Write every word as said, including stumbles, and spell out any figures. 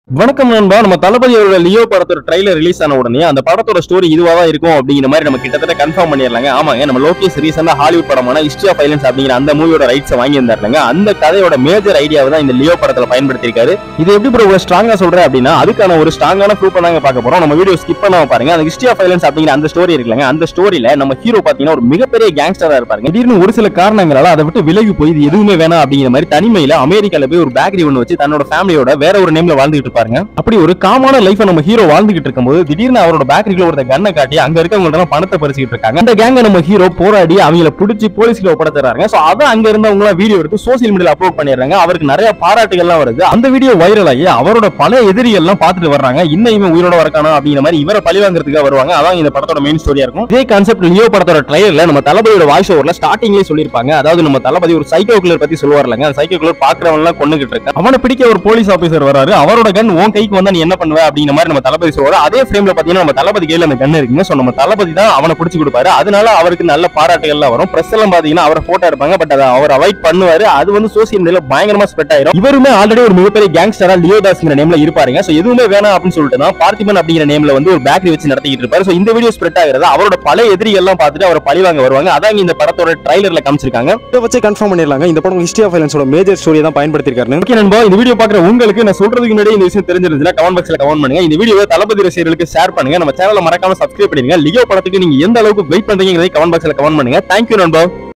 வணக்கம் நண்பா. நம்ம தளபதி அவரோட லியோ படத்தோட ட்ரைலர் ரிலீஸ் ஆன உடனே அந்த படத்தோட ஸ்டோரி இதுவா தான் இருக்கும் அப்படிங்கிற மாதிரி நம்ம கிட்டத்தட்ட கன்ஃபார்ம் பண்ணிடலாங்க. ஆமாங்க, நம்ம லோகேஷ் ரீசெண்டா ஹாலிவுட் படமான ஹிஸ்டரி ஆஃப் வயலன்ஸ் அப்படிங்கிற அந்த மூவியோட ரைட்ஸ் வாங்கி இருந்தாருங்க. அந்த கதையோட மேஜர் ஐடியாவை தான் இந்த லியோ படத்துல பயன்படுத்திருக்காரு. இது எப்படி ப்ரோ ஸ்ட்ராங்கா சொல்றேன் அப்படின்னா அதுக்கான ஒரு ஸ்ட்ராங்கான ப்ரூஃப் தாங்க பார்க்க போறோம். நம்ம வீடியோ ஸ்கிப் பண்ணாம பாருங்க. அந்த ஹிஸ்டரி ஆஃப் வயலன்ஸ் அப்படிங்கிற அந்த ஸ்டோரி இருக்குல்லங்க, அந்த ஸ்டோரியில நம்ம ஹீரோ பாத்தீங்கன்னா ஒரு மிகப்பெரிய கேங்ஸ்டரா இருப்பாருங்க. திடீர்னு ஒரு சில காரணங்களால அதை விட்டு விலகி போய் இது எதுவுமே வேணாம் அப்படிங்கிற மாதிரி தனிமையில அமெரிக்கால போய் ஒரு பேக்கரி ஒன்று வச்சு தன்னோட ஃபேமிலியோட வேற ஒரு நேம்ல வாழ்ந்துட்டு இருப்பாருங்க. அப்படி ஒரு காமான லைஃப் நம்ம ஹீரோ வாழ்ந்துகிட்டு இருக்கும்போது திடீர்னு அவரோட பேக்கரிக்குள்ள ஒரு கண்ணை காட்டி அங்க இருக்கவங்க எல்லாம் பணத்தை பறிச்சுட்டு இருக்காங்க. அந்த கேங்க நம்ம ஹீரோ போராடி அவங்களை பிடிச்சி போலீஸ்ல ஒப்படைச்சாங்க. சோ அத அங்க இருந்தவங்க எல்லாம் வீடியோ எடுத்து சோசியல் மீடியால அப்லோட் பண்ணிடுறாங்க. அவருக்கு நிறைய பாராட்டுகள் எல்லாம் வருது. அந்த வீடியோ வைரல் ஆகி அவரோட பல எதிரிகள் எல்லாம் பார்த்துட்டு வர்றாங்க. இன்னும் இவன் உயிரோட வரக்கானா அப்படிங்கிற மாதிரி இவரை பழி வாங்குறதுக்காக வருவாங்க. அதான் இந்த படத்தோட மெயின் ஸ்டோரியா இருக்கும். இதே கான்செப்ட் லியோ படத்தோட ட்ரைலர்ல நம்ம தளபதியோட வாய்ஸ் ஓவர்ல ஸ்டார்டிங்லயே சொல்லிருப்பாங்க. அதாவது நம்ம தளபதி ஒரு சைக்கோ கில்லர் பத்தி சொல்லுவாருலங்க. அந்த சைக்கோ கில்லர் பாக்குறவங்க எல்லாம் கொண்டுகிட்டு இருக்காங்க. அவனை பிடிக்க ஒரு போலீஸ் ஆபீசர் வராரு. அவரோட கன் உன் கைக்கு வந்தா நீ என்ன பண்ணுவ அப்படிங்கிற மாதிரி நம்ம தளபதி சொல்றாரு. அதே ஃப்ரேம்ல பாத்தீங்கன்னா நம்ம தளபதி கையில அந்த கன் இருக்குங்க. சோ நம்ம தளபதி தான் அவனை பிடிச்சு கொடுப்பாரு. அதனால அவருக்கு நல்ல பாராட்டுகள் எல்லாம் வரும். பிரஸ் எல்லாம் பாத்தீங்கன்னா அவரை போட்டோ எடுப்பாங்க. பட் அதை அவர் அவாய்ட் பண்ணுவாரு. அது வந்து சோசியல் மீடியால பயங்கரமா ஸ்ப்ரெட் ஆயிரும். இவருமே ஆல்ரெடி ஒரு மிகப்பெரிய கேங்ஸ்டரா லியோதாஸ்ங்கிற நேம்ல இருப்பாருங்க. சோ எதுவுமே வேணாம் அப்படின்னு சொல்லிட்டு தான் பார்த்திபன் அப்படிங்கிற நேம்ல வந்து ஒரு பேக்கரி வச்சு நடத்திட்டு இருப்பாரு. சோ இந்த வீடியோ ஸ்ப்ரெட் ஆகிறது அவரோட பல எதிரிகள் எல்லாம் பார்த்துட்டு அவரை பழி வாங்க வருவாங்க. அதான் இந்த படத்தோட ட்ரைலர்ல காமிச்சிருக்காங்க. இதை வச்சு கன்ஃபார்ம் பண்ணிடலாங்க இந்த படம் ஹிஸ்டரி ஆஃப் வயலன்ஸோட மேஜர் ஸ்டோரியை தான் பயன்படுத்திருக்காரு. ஓகே நண்பா, இந்த வீடியோ பாக்குற உங்களுக்கு நான் சொல்றதுக்கு முன்னாடி இந்த விஷயம் தெரிஞ்சிருந்தா கமெண்ட் பாக்ஸ்ல கமெண்ட் பண்ணுங்க. இந்த வீடியோவை தளபதி ரசிகர்களுக்கு ஷேர் பண்ணுங்க. நம்ம சேனலை மறக்காம சப்ஸ்கிரைப் பண்ணுங்க. லியோ படத்துக்கு நீங்க எந்த அளவுக்கு வெயிட் பண்றீங்கறதை கமெண்ட் பாக்ஸ்ல கமெண்ட் பண்ணுங்க. தேங்க்யூ நண்பா.